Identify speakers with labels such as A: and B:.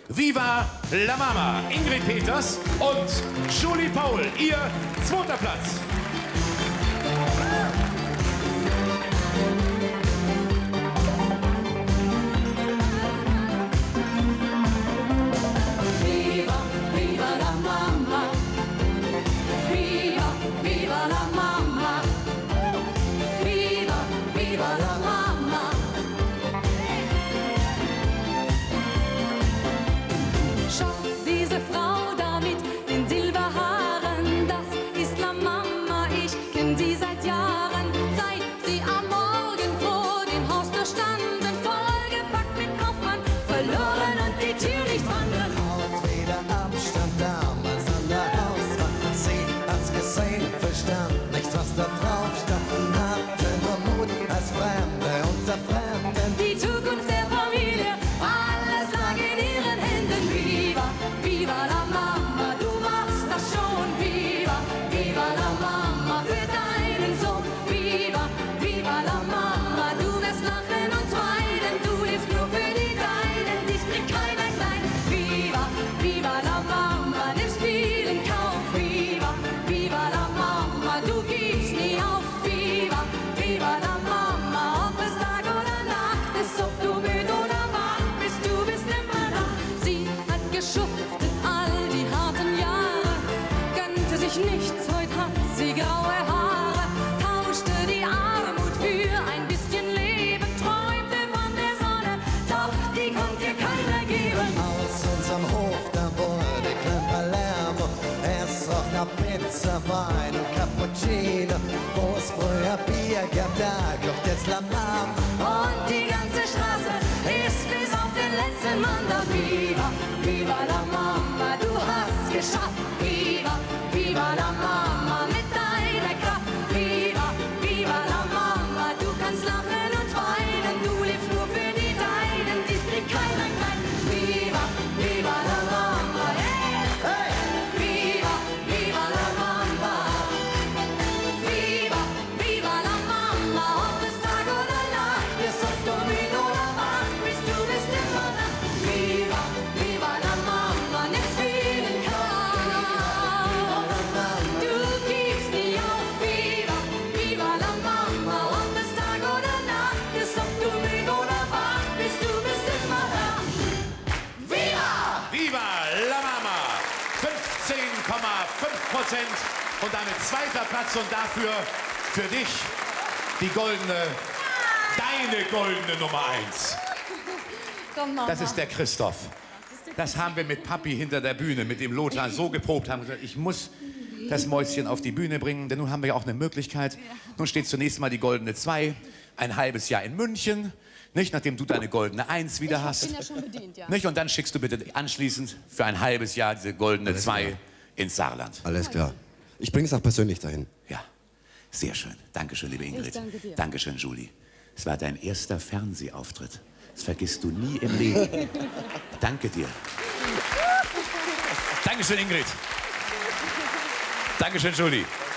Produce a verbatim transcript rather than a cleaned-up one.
A: Viva la Mama, Ingrid Peters und Julie Paul, ihr zweiter Platz.
B: Viva, viva la Mama. Viva, viva la Mama. Viva, viva la Mama. Schau, diese Frau da mit den Silberhaaren, das ist la Mama, ich kenn sie seit Jahren. Seit sie am Morgen vor dem Haus da standen, vollgepackt mit Koffern, verloren und die Tür nicht fanden.
C: Haut wieder Abstand damals an der Hauswand. Sie hat's gesehen, verstand nicht, was da drauf stand. Hatte nur Mut als Fremde unter Fremden.
B: Die Zukunft der Familie, alles lag in ihren Händen. Viva, viva la Mama, du machst das schon. Viva, viva la Mama, für deinen Sohn. Viva, viva la Mama, du wirst lachen und weinen. Du lebst nur für die Deinen, dich kriegt keiner klein. Viva, viva la Mama, nimmst viel in Kauf. Viva, viva la Mama, du gibst nie auf. Viva, viva la Mama, ob es Tag oder Nacht ist, ob du müde oder wach bist, du bist immer da. Sie hat geschuftet all die harten Jahre, gönnte sich nichts, heute hat sie graue Haare, tauschte die Armut für ein bisschen Leben, träumte von der Sonne, doch die konnte ihr keiner geben.
C: Aus unserem Hof, da wurde klein Palermo. Es roch nach Pizza, Wein und Cappuccino. Wo es früher Bier gab, da kocht jetzt la Mama.
B: Und die ganze Straße ist bis auf den letzten Mann da. Viva, viva la Mama, du hast geschafft. Viva, viva la Mama, mit deiner Kraft. Viva, viva la Mama, du kannst lachen und weinen. Du lebst nur für die Deinen, dich kriegt keiner klein. Viva, viva la Mama, hey, hey. Viva, viva la Mama. Viva, viva la Mama, ob es Tag oder Nacht ist, ob du müde oder wach bist, du bist immer da. Viva, viva la Mama, nimmst viel in Kauf. Du gibst nie auf. Viva, viva la Mama, ob es Tag oder Nacht ist, ob du müde oder wach bist, du bist immer da. Viva!
A: Viva la Mama, fünfzehn Komma fünf Prozent und damit zweiter Platz und dafür für dich die goldene, deine goldene Nummer eins.
B: Komm, Mama.
A: Das ist der Christoph. Das haben wir mit Papi hinter der Bühne, mit dem Lothar so geprobt, haben gesagt, ich muss das Mäuschen auf die Bühne bringen, denn nun haben wir ja auch eine Möglichkeit. Nun steht zunächst mal die goldene zwei, ein halbes Jahr in München, nicht, nachdem du deine goldene eins wieder hast.
B: Ich bin ja schon bedient, ja.
A: Nicht, und dann schickst du bitte anschließend für ein halbes Jahr diese goldene
D: Alles
A: zwei
D: klar.
A: ins Saarland.
D: Alles klar. Ich bringe es auch persönlich dahin.
A: Ja, sehr schön. Dankeschön, liebe Ingrid.
B: Ich danke dir.
A: Dankeschön, Julie. Es war dein erster Fernsehauftritt. Das vergisst du nie im Leben. Danke dir. Dankeschön, Ingrid. Dankeschön, Julie.